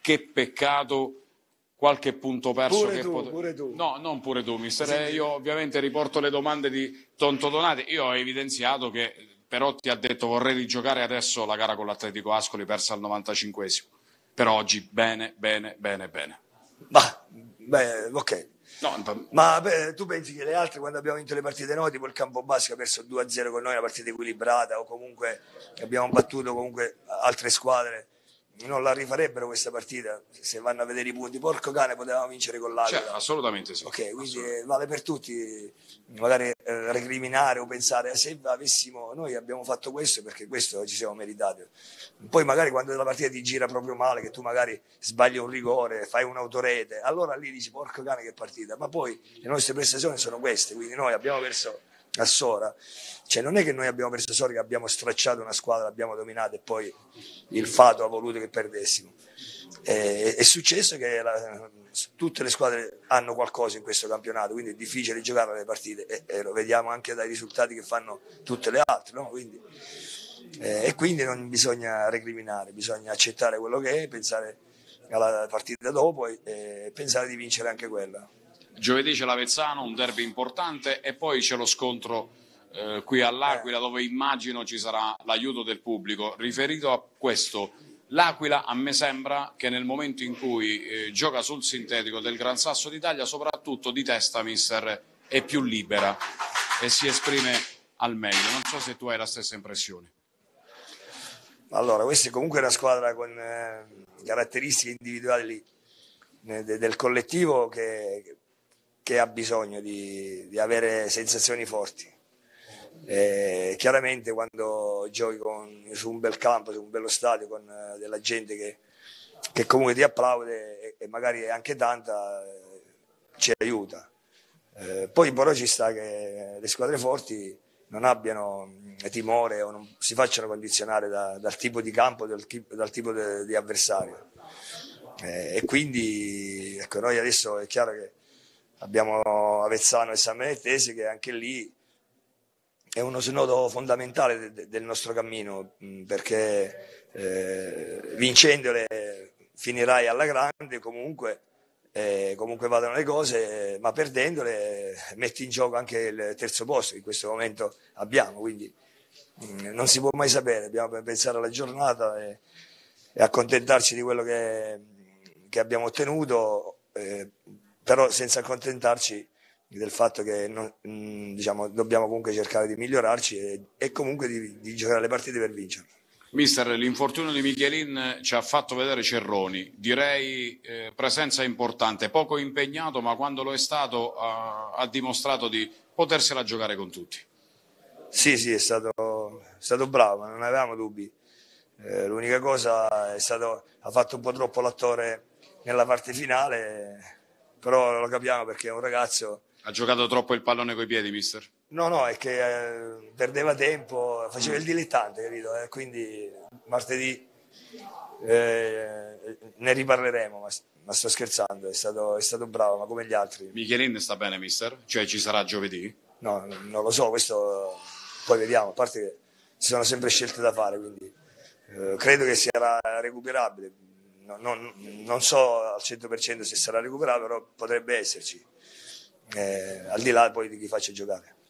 che peccato, qualche punto perso. Pure tu. No, non pure tu, mister. Io ovviamente riporto le domande di Tonto Donati. Io ho evidenziato che Perotti ha detto vorrei rigiocare adesso la gara con l'Atletico Ascoli persa al 95esimo. Per oggi bene. Ok. No, Ma tu pensi che le altre, quando abbiamo vinto le partite noi, tipo il Campobasso che ha perso 2-0 con noi, una partita equilibrata, o comunque abbiamo battuto comunque altre squadre, non la rifarebbero questa partita se vanno a vedere i punti? Porco cane, potevamo vincere con l'Aquila. Cioè, assolutamente sì. Ok, quindi vale per tutti, magari recriminare o pensare se avessimo, noi abbiamo fatto questo perché questo ci siamo meritati. Poi magari quando la partita ti gira proprio male, che tu magari sbagli un rigore, fai un'autorete, allora lì dici porco cane che partita. Ma poi le nostre prestazioni sono queste, quindi noi abbiamo perso a Sora. Cioè non è che noi abbiamo perso Sora, che abbiamo stracciato una squadra, l'abbiamo dominata e poi il fato ha voluto che perdessimo. È successo che tutte le squadre hanno qualcosa in questo campionato, quindi è difficile giocare le partite e lo vediamo anche dai risultati che fanno tutte le altre, no? E quindi non bisogna recriminare, bisogna accettare quello che è, pensare alla partita dopo e pensare di vincere anche quella. Giovedì c'è l'Avezzano, un derby importante, e poi c'è lo scontro qui all'Aquila, dove immagino ci sarà l'aiuto del pubblico. Riferito a questo, l'Aquila a me sembra che nel momento in cui gioca sul sintetico del Gran Sasso d'Italia, soprattutto di testa, mister, è più libera e si esprime al meglio. Non so se tu hai la stessa impressione. Allora, questa è comunque una squadra con caratteristiche individuali del collettivo che ha bisogno di avere sensazioni forti. Chiaramente quando giochi su un bel campo, su un bello stadio, con della gente che comunque ti applaude e magari anche tanta, ci aiuta. Poi però ci sta che le squadre forti non abbiano timore o non si facciano condizionare dal tipo di campo, dal tipo di avversario. E quindi ecco, noi adesso è chiaro che abbiamo Avezzano e San Benettese, che anche lì è uno snodo fondamentale del nostro cammino, perché vincendole finirai alla grande comunque vadano le cose, ma perdendole metti in gioco anche il terzo posto che in questo momento abbiamo, quindi non si può mai sapere, dobbiamo pensare alla giornata e accontentarci di quello che abbiamo ottenuto, però senza accontentarci del fatto che diciamo, dobbiamo comunque cercare di migliorarci e comunque di giocare le partite per vincere. Mister, l'infortunio di Michelin ci ha fatto vedere Cerroni, direi presenza importante, poco impegnato, ma quando lo è stato ha dimostrato di potersela giocare con tutti. Sì, è stato bravo, non avevamo dubbi. L'unica cosa ha fatto un po' troppo l'attore nella parte finale, però lo capiamo perché è un ragazzo. Ha giocato troppo il pallone coi piedi, mister? No, è che perdeva tempo, faceva il dilettante, capito? Quindi martedì ne riparleremo, ma sto scherzando, è stato bravo, ma come gli altri. Michelin sta bene, mister? Cioè ci sarà giovedì? No, non lo so, questo poi vediamo, a parte che ci sono sempre scelte da fare, quindi credo che sarà recuperabile. Non so al 100% se sarà recuperabile, però potrebbe esserci, al di là poi di chi faccia giocare.